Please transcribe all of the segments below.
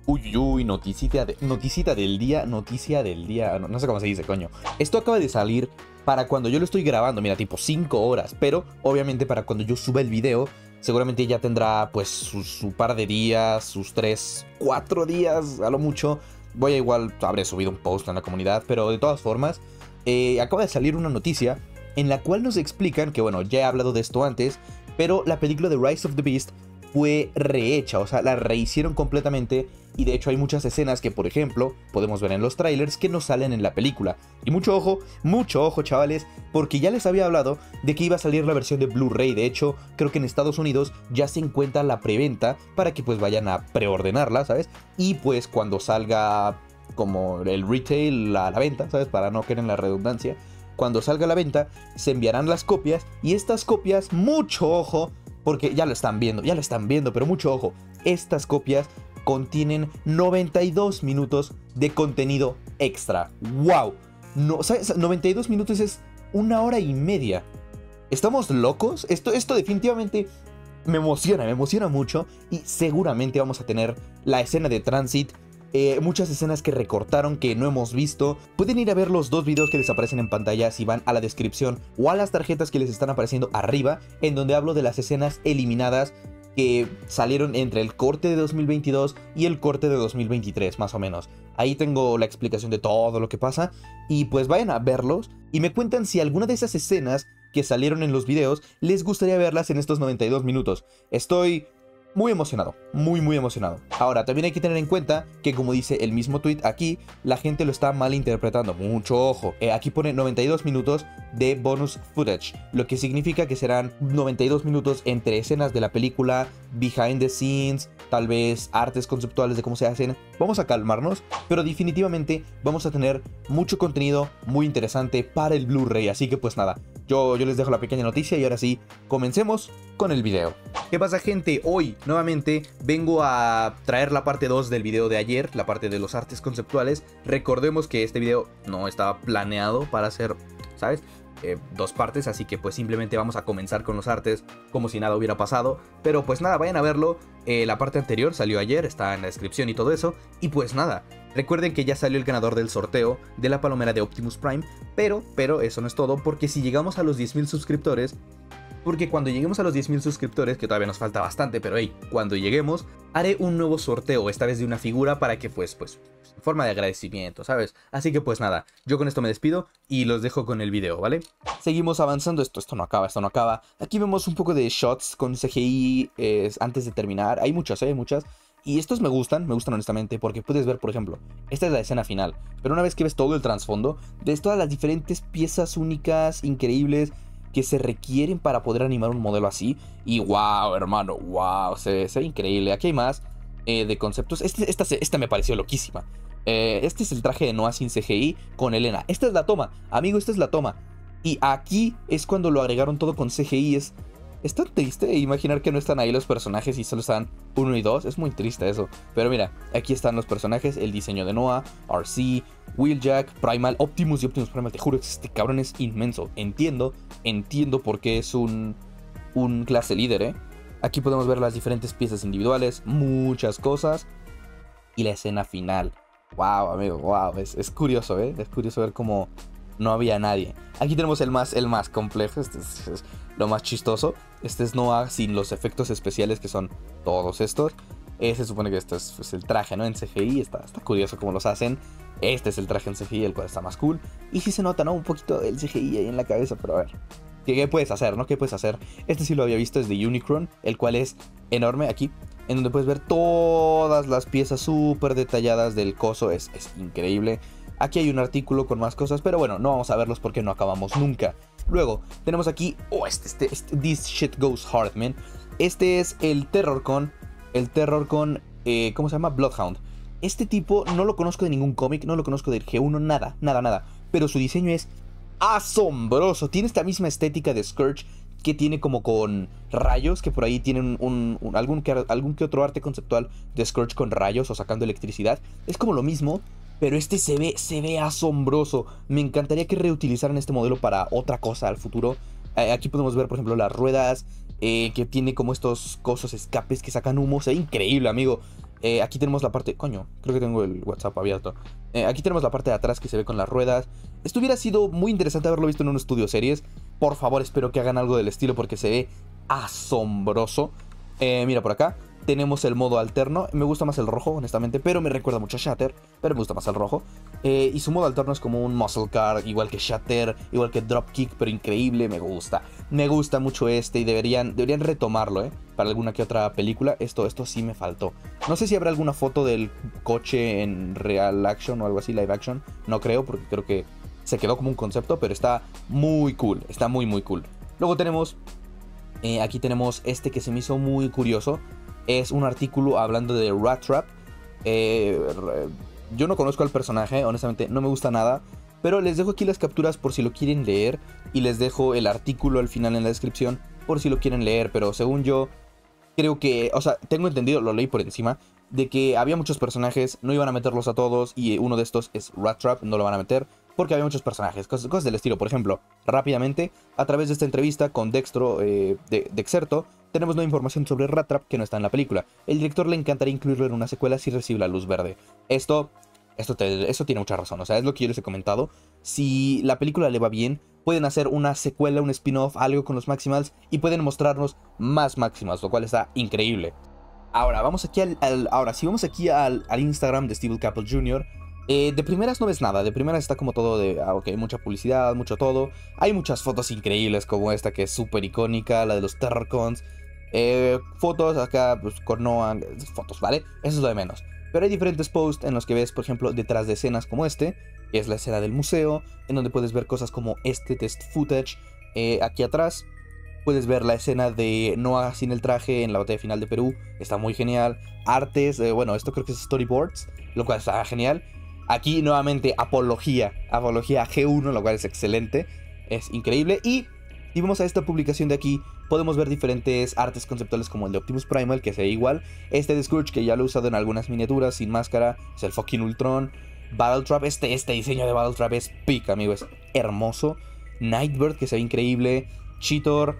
Uy, uy, noticita del día, noticia del día, no sé cómo se dice, coño. Esto acaba de salir para cuando yo lo estoy grabando, mira, tipo 5 horas, pero obviamente para cuando yo suba el video, seguramente ya tendrá pues su par de días, sus 3, 4 días, a lo mucho. Voy a igual, habré subido un post en la comunidad, pero de todas formas, acaba de salir una noticia en la cual nos explican que, bueno, ya he hablado de esto antes, pero la película de Rise of the Beast fue rehecha, o sea, la rehicieron completamente. Y de hecho hay muchas escenas que, por ejemplo, podemos ver en los trailers que no salen en la película. Y mucho ojo, chavales, porque ya les había hablado de que iba a salir la versión de Blu-ray. De hecho, creo que en Estados Unidos ya se encuentra la preventa para que pues vayan a preordenarla, ¿sabes? Y pues cuando salga como el retail, la venta, ¿sabes? Para no caer en la redundancia. Cuando salga a la venta, se enviarán las copias. Y estas copias, mucho ojo, porque ya lo están viendo, pero mucho ojo. Estas copias contienen 92 minutos de contenido extra. ¡Wow! No, ¿sabes? 92 minutos es 1 hora y media. ¿Estamos locos? Esto definitivamente me emociona mucho. Y seguramente vamos a tener la escena de Transit. Muchas escenas que recortaron que no hemos visto. Pueden ir a ver los 2 videos que les aparecen en pantalla si van a la descripción o a las tarjetas que les están apareciendo arriba, en donde hablo de las escenas eliminadas que salieron entre el corte de 2022 y el corte de 2023, más o menos. Ahí tengo la explicación de todo lo que pasa. Y pues vayan a verlos y me cuentan si alguna de esas escenas que salieron en los videos les gustaría verlas en estos 92 minutos. Estoy muy emocionado, muy emocionado. Ahora, también hay que tener en cuenta que, como dice el mismo tweet aquí, la gente lo está malinterpretando. Mucho ojo. Aquí pone 92 minutos de bonus footage, lo que significa que serán 92 minutos entre escenas de la película, behind the scenes, tal vez artes conceptuales de cómo se hacen. Vamos a calmarnos, pero definitivamente vamos a tener mucho contenido muy interesante para el Blu-ray. Así que pues nada, yo les dejo la pequeña noticia y ahora sí, comencemos con el video. ¿Qué pasa, gente? Hoy nuevamente vengo a traer la parte 2 del video de ayer, la parte de los artes conceptuales. Recordemos que este video no estaba planeado para hacer, ¿sabes? 2 partes, así que pues simplemente vamos a comenzar con los artes como si nada hubiera pasado. Pero pues nada, vayan a verlo. La parte anterior salió ayer, está en la descripción y todo eso. Y pues nada, recuerden que ya salió el ganador del sorteo de la palomera de Optimus Prime. Pero eso no es todo, porque si llegamos a los 10.000 suscriptores... Porque cuando lleguemos a los 10.000 suscriptores, que todavía nos falta bastante, pero hey, cuando lleguemos, haré un nuevo sorteo, esta vez de una figura para que pues, en forma de agradecimiento, ¿sabes? Así que pues nada, yo con esto me despido y los dejo con el video, ¿vale? Seguimos avanzando, esto no acaba. Aquí vemos un poco de shots con CGI antes de terminar, hay muchas. Y estos me gustan honestamente, porque puedes ver, por ejemplo, esta es la escena final, pero una vez que ves todo el trasfondo, ves todas las diferentes piezas únicas, increíbles, que se requieren para poder animar un modelo así. Y wow, hermano, wow, se ve increíble. Aquí hay más de conceptos. Esta me pareció loquísima. Este es el traje de Noah sin CGI con Elena. Esta es la toma, amigo, esta es la toma. Y aquí es cuando lo agregaron todo con CGI. Es tan triste imaginar que no están ahí los personajes y solo están 1 y 2. Es muy triste eso. Pero mira, aquí están los personajes, el diseño de Noah, RC, Wheeljack, Primal, Optimus y Optimus Primal. Te juro que este cabrón es inmenso. Entiendo por qué es un clase líder, ¿eh? Aquí podemos ver las diferentes piezas individuales, muchas cosas. Y la escena final. Wow, amigo, wow. Es curioso, ¿eh? Es curioso ver cómo no había nadie. Aquí tenemos el más complejo. Este es lo más chistoso. Este es Noah sin los efectos especiales, que son todos estos. Se supone que este es el traje, ¿no? En CGI. Está curioso cómo los hacen. Este es el traje en CGI, el cual está más cool. Y sí se nota, ¿no? Un poquito el CGI ahí en la cabeza, pero a ver. ¿Qué puedes hacer, no? ¿Qué puedes hacer? Este sí lo había visto, es de Unicron, el cual es enorme aquí, en donde puedes ver todas las piezas súper detalladas del coso. Es increíble. Aquí hay un artículo con más cosas, pero bueno, no vamos a verlos porque no acabamos nunca. Luego, tenemos aquí... Oh, This Shit Goes Hard, man. Este es el Terrorcon. ¿Cómo se llama? Bloodhound. Este tipo no lo conozco de ningún cómic, no lo conozco de G1, nada. Pero su diseño es asombroso. Tiene esta misma estética de Scourge, que tiene como con rayos, que por ahí tienen algún que otro arte conceptual de Scourge con rayos o sacando electricidad. Es como lo mismo, pero este se ve asombroso. Me encantaría que reutilizaran este modelo para otra cosa al futuro. Aquí podemos ver, por ejemplo, las ruedas, que tiene como estos cosos escapes que sacan humo. Se ve increíble, amigo. Aquí tenemos la parte... Coño, creo que tengo el WhatsApp abierto. Aquí tenemos la parte de atrás que se ve con las ruedas. Esto hubiera sido muy interesante haberlo visto en un estudio series. Por favor, espero que hagan algo del estilo porque se ve asombroso. Mira por acá. Tenemos el modo alterno. Me gusta más el rojo, honestamente, pero me recuerda mucho a Shatter. Pero me gusta más el rojo. Y su modo alterno es como un muscle car, igual que Shatter, igual que Dropkick, pero increíble. Me gusta. Me gusta mucho este y deberían retomarlo, para alguna que otra película. Esto sí me faltó. No sé si habrá alguna foto del coche en real action o algo así, live action. No creo, porque creo que se quedó como un concepto, pero está muy cool. Está muy, muy cool. Luego tenemos... aquí tenemos este que se me hizo muy curioso. Es un artículo hablando de Rat Trap. Yo no conozco al personaje, honestamente no me gusta nada. Pero les dejo aquí las capturas por si lo quieren leer. Y les dejo el artículo al final en la descripción por si lo quieren leer. Pero según yo, creo que... O sea, tengo entendido, lo leí por encima, de que había muchos personajes, no iban a meterlos a todos. Y uno de estos es Rat Trap, no lo van a meter porque había muchos personajes, cosas del estilo. Por ejemplo, rápidamente, a través de esta entrevista con Dextro de Exerto, tenemos nueva información sobre Rat Trap que no está en la película. El director le encantaría incluirlo en una secuela si recibe la luz verde. Esto tiene mucha razón, o sea, es lo que yo les he comentado. Si la película le va bien, pueden hacer una secuela, un spin-off, algo con los Maximals y pueden mostrarnos más Maximals, lo cual está increíble. Ahora, vamos aquí si vamos aquí al Instagram de Steve Caple Jr., de primeras no ves nada, de primeras está como todo de, ok, mucha publicidad, mucho todo. Hay muchas fotos increíbles como esta que es súper icónica, la de los Terrorcons. Fotos acá, pues con Noah, fotos, ¿vale? Eso es lo de menos. Pero hay diferentes posts en los que ves, por ejemplo, detrás de escenas como este, que es la escena del museo, en donde puedes ver cosas como este test footage. Aquí atrás puedes ver la escena de Noah sin el traje en la batalla final de Perú, está muy genial. Artes, bueno, esto creo que es storyboards, lo cual está genial. Aquí nuevamente apología G1, lo cual es excelente, es increíble. Y si vamos a esta publicación de aquí, podemos ver diferentes artes conceptuales como el de Optimus Primal, que se ve igual. Este de Scourge, que ya lo he usado en algunas miniaturas sin máscara, es el fucking Ultron. Battletrap, este diseño de Battletrap es pic, amigo, es hermoso. Nightbird, que se ve increíble. Cheetor,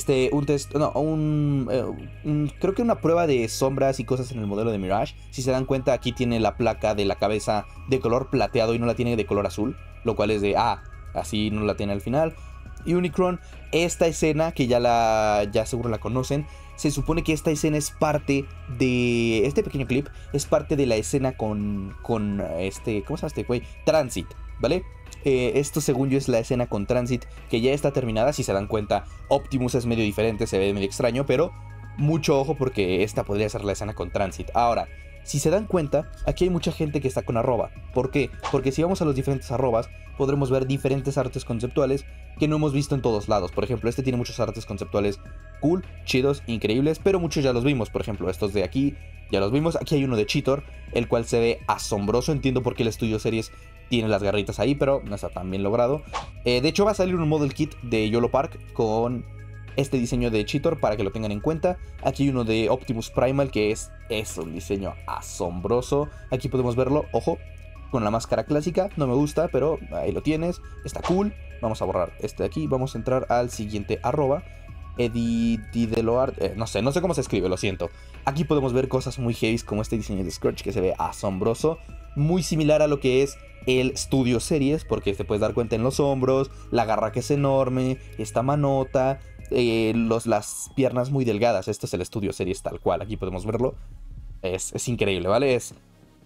creo que una prueba de sombras y cosas en el modelo de Mirage. Si se dan cuenta, aquí tiene la placa de la cabeza de color plateado y no la tiene de color azul, lo cual es de, así no la tiene al final. Unicron, esta escena que ya seguro la conocen, se supone que esta escena es parte de, este pequeño clip es parte de la escena con ¿cómo se llama este güey? Transit, ¿vale? Esto según yo es la escena con Transit, que ya está terminada. Si se dan cuenta, Optimus es medio diferente, se ve medio extraño, pero mucho ojo porque esta podría ser la escena con Transit. Ahora, si se dan cuenta, aquí hay mucha gente que está con arroba. ¿Por qué? Porque si vamos a los diferentes arrobas, podremos ver diferentes artes conceptuales que no hemos visto en todos lados. Por ejemplo, este tiene muchos artes conceptuales cool, chidos, increíbles, pero muchos ya los vimos. Por ejemplo, estos de aquí ya los vimos. Aquí hay uno de Cheetor, el cual se ve asombroso. Entiendo por qué el estudio series tiene las garritas ahí, pero no está tan bien logrado. De hecho, va a salir un model kit de YOLO Park con este diseño de Cheetor para que lo tengan en cuenta. Aquí hay uno de Optimus Primal que es un diseño asombroso. Aquí podemos verlo, ojo, con la máscara clásica. No me gusta, pero ahí lo tienes. Está cool. Vamos a borrar este de aquí. Vamos a entrar al siguiente arroba. Edideloart, no sé cómo se escribe, lo siento. Aquí podemos ver cosas muy heavy como este diseño de Scourge que se ve asombroso. Muy similar a lo que es el Studio Series, porque te puedes dar cuenta en los hombros, la garra que es enorme, esta manota, las piernas muy delgadas. Esto es el Studio Series tal cual, aquí podemos verlo. Es increíble, ¿vale? Es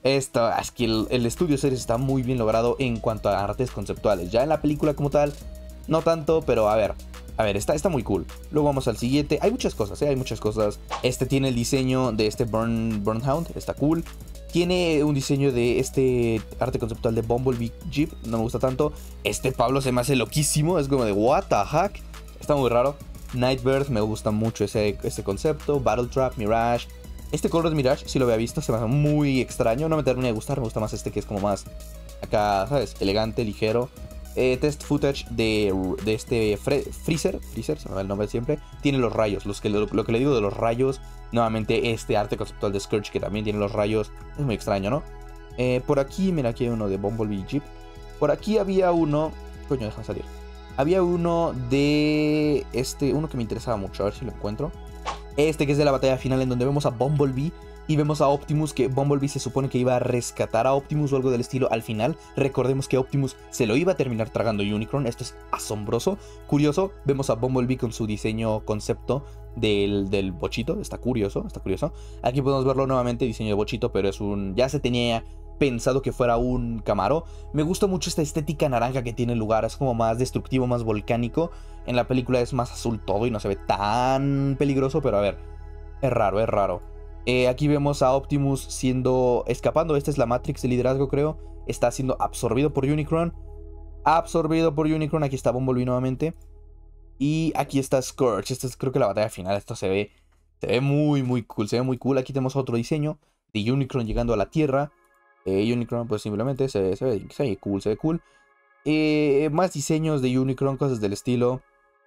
que el Studio Series está muy bien logrado en cuanto a artes conceptuales. Ya en la película como tal, no tanto, pero a ver, está muy cool. Luego vamos al siguiente. Hay muchas cosas, hay muchas cosas. Este tiene el diseño de este Burnhound, está cool. Tiene un diseño de este arte conceptual de Bumblebee Jeep, no me gusta tanto. Este Pablo se me hace loquísimo, es como de what the heck. Está muy raro. Nightbird, me gusta mucho ese concepto. Battletrap, Mirage. Este color de Mirage, si lo había visto, se me hace muy extraño. No me termina de gustar, me gusta más este que es como más acá, ¿sabes? Elegante, ligero. Test footage de este Freezer, se me va el nombre siempre. Tiene los rayos, lo que le digo de los rayos. Nuevamente este arte conceptual de Scourge que también tiene los rayos. Es muy extraño, ¿no? Por aquí, mira, aquí hay uno de Bumblebee Jeep. Por aquí había uno... Coño, déjame salir. Había uno de... uno que me interesaba mucho, a ver si lo encuentro. Este que es de la batalla final en donde vemos a Bumblebee Y vemos a Optimus, que Bumblebee se supone que iba a rescatar a Optimus o algo del estilo al final. Recordemos que Optimus se lo iba a terminar tragando Unicron. Esto es asombroso. Curioso, vemos a Bumblebee con su diseño concepto del bochito. Está curioso, está curioso. Aquí podemos verlo nuevamente, diseño de bochito, pero es un... ya se tenía pensado que fuera un Camaro. Me gusta mucho esta estética naranja que tiene el lugar. Es como más destructivo, más volcánico. En la película es más azul todo y no se ve tan peligroso, pero a ver, es raro, es raro. Aquí vemos a Optimus escapando. Esta es la Matrix de liderazgo, creo. Está siendo absorbido por Unicron. Absorbido por Unicron. Aquí está Bumblebee nuevamente. Y aquí está Scourge. Esta es creo que la batalla final. Esto se ve muy, muy cool. Se ve muy cool. Aquí tenemos otro diseño de Unicron llegando a la Tierra. Unicron pues simplemente se ve cool, se ve cool. Más diseños de Unicron, cosas del estilo.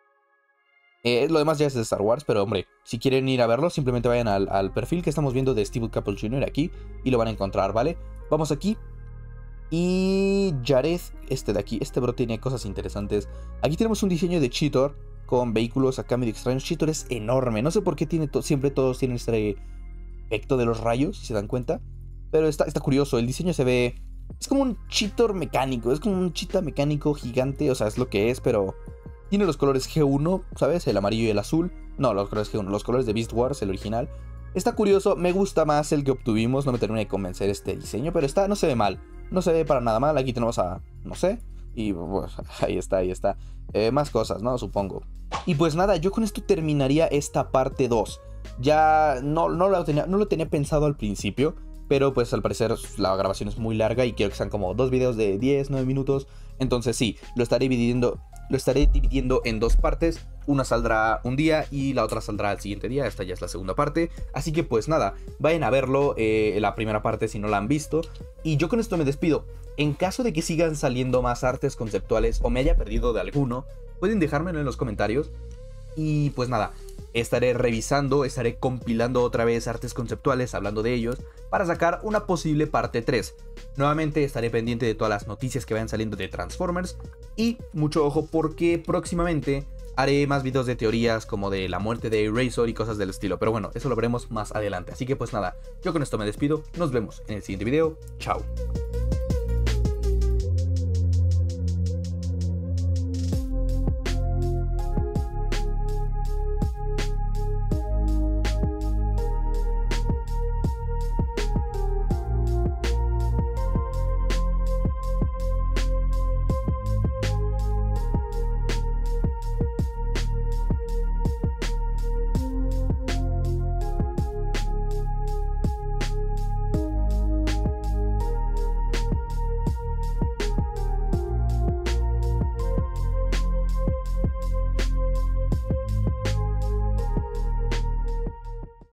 Lo demás ya es de Star Wars, pero hombre, si quieren ir a verlo, simplemente vayan al perfil que estamos viendo de Steve Caple Jr. aquí y lo van a encontrar, ¿vale? Vamos aquí. Y Jared, este de aquí, este bro tiene cosas interesantes. Aquí tenemos un diseño de Cheetor con vehículos acá medio extraños. Cheetor es enorme, no sé por qué siempre todos tienen este efecto de los rayos, si se dan cuenta. Pero está curioso, el diseño se ve... es como un Cheetor mecánico, es como un cheetah mecánico gigante, o sea, es lo que es, pero... tiene los colores G1, ¿sabes? El amarillo y el azul. No, los colores G1, los colores de Beast Wars, el original. Está curioso, me gusta más el que obtuvimos. No me termina de convencer este diseño, pero no se ve mal. No se ve para nada mal. Aquí tenemos a, no sé. Y pues, ahí está, ahí está. Más cosas, ¿no? Supongo. Y pues nada, yo con esto terminaría esta parte 2. Ya no lo tenía pensado al principio, pero pues al parecer la grabación es muy larga y quiero que sean como 2 videos de 10, 9 minutos. Entonces sí, lo estaré dividiendo en 2 partes. Una saldrá un día y la otra saldrá al siguiente día. Esta ya es la segunda parte. Así que pues nada, vayan a verlo, la primera parte si no la han visto. Y yo con esto me despido. En caso de que sigan saliendo más artes conceptuales o me haya perdido de alguno, pueden dejármelo en los comentarios. Y pues nada, estaré revisando, estaré compilando otra vez artes conceptuales, hablando de ellos, para sacar una posible parte 3. Nuevamente estaré pendiente de todas las noticias que vayan saliendo de Transformers. Y mucho ojo porque próximamente haré más videos de teorías como de la muerte de Razor y cosas del estilo. Pero bueno, eso lo veremos más adelante. Así que pues nada, yo con esto me despido. Nos vemos en el siguiente video. Chao.